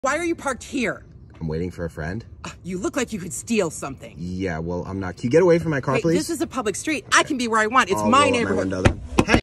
Why are you parked here? I'm waiting for a friend. You look like you could steal something. Yeah, well, I'm not. Can you get away from my car, Hey, please? this is a public street. I can be where I want. It's I'll my roll up neighborhood. window then. Hey.